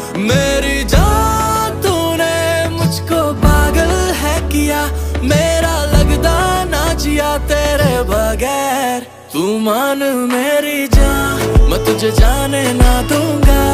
मेरी जान तूने मुझको पागल है किया, मेरा लगदा ना जिया तेरे बगैर। तू मान मेरी जान, मैं तुझे जाने ना दूंगा।